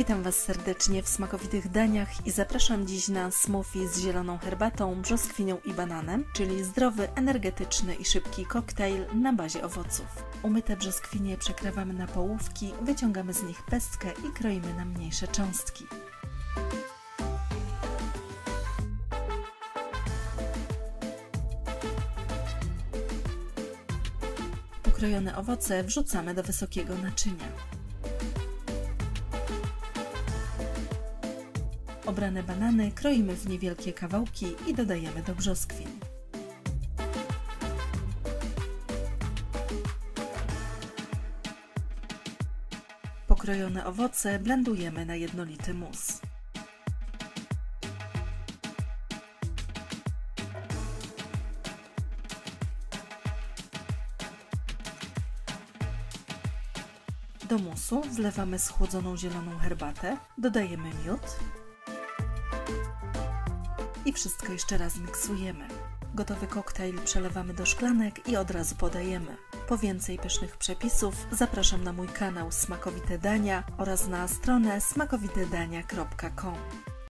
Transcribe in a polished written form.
Witam Was serdecznie w smakowitych daniach i zapraszam dziś na smoothie z zieloną herbatą, brzoskwinią i bananem, czyli zdrowy, energetyczny i szybki koktajl na bazie owoców. Umyte brzoskwinie przekrawamy na połówki, wyciągamy z nich pestkę i kroimy na mniejsze cząstki. Pokrojone owoce wrzucamy do wysokiego naczynia. Obrane banany kroimy w niewielkie kawałki i dodajemy do brzoskwin. Pokrojone owoce blendujemy na jednolity mus. Do musu wlewamy schłodzoną zieloną herbatę, dodajemy miód i wszystko jeszcze raz miksujemy. Gotowy koktajl przelewamy do szklanek i od razu podajemy. Po więcej pysznych przepisów zapraszam na mój kanał Smakowite Dania oraz na stronę smakowitedania.com.